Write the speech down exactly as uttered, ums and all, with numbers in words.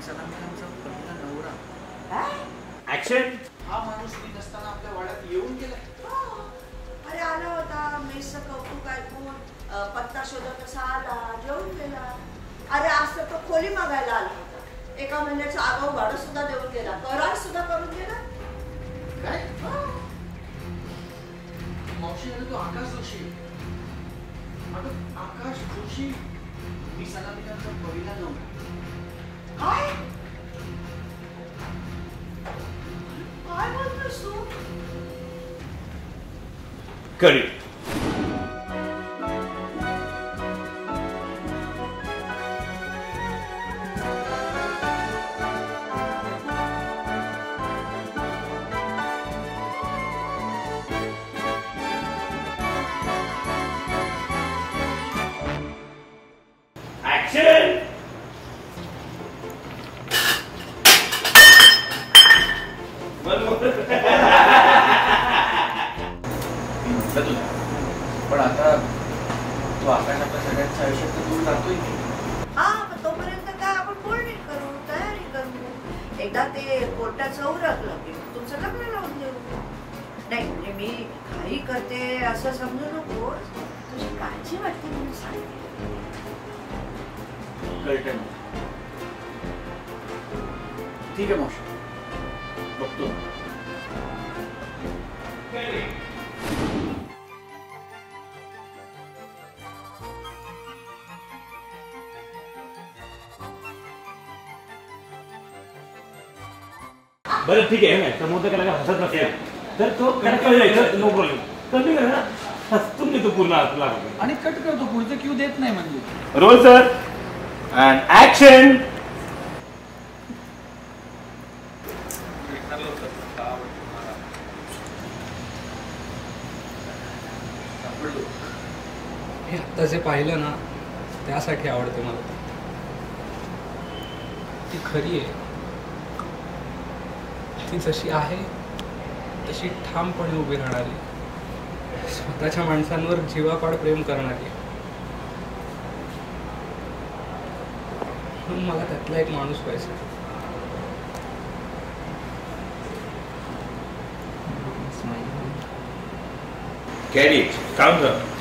सलामचा पहिला नवरा. ऍक्शन. हा माणूस मी नसताना आपल्या वाड्यात येऊन गेला. अरे आला होता, मेसचं कौतुक ऐकून पत्ता शोधत कसा आला, जेवून गेला. अरे आज तर तो खोली मागायला आला होता. एका महिन्याचं आगाऊ भाडं सुद्धा देऊन गेला, करार सुद्धा करून गेला. काय मावशी, तो आकाश जोशी. अगं आकाश जोशी मी सलामीचा पहिला नवरा. काय काय बोलतोस तू? करी. ऍक्शन. पण आता तो आकाश आपल्या सगळ्यांच्या आयुष्यात तर दूर जातोय की. हा, पण तोपर्यंत काय आपण बोलणी करू, तयारी करू. एकदा ते कोर्टाचं उरकलं की तुमचं लग्न लावून देऊ. नाही म्हणजे मी काही करते असं समजू नको. तुझी काळजी वाटते म्हणून सांगते. कळतंय ना. ठीक आहे मावशी, बघतो. बरं ठीक आहे, समोर त्याला हसत नसेल तर तो कळलं, नो प्रॉब्लेम. कमी कर ना, हसतून घेतो पूर्ण हातला आणि कट करतो, पुढचं क्यू देत नाही. म्हणजे रोल सर अँड ऍक्शन. हे आता जे पाहिलं ना त्यासाठी आवडते मला. ती खरी आहे, ती जशी आहे तशी ठामपणे उभी राहणारी, स्वतःच्या माणसांवर जीवापाड प्रेम करणारी. म्हणून मला त्यातला एक माणूस पाहिजे. कॅरी काम कर.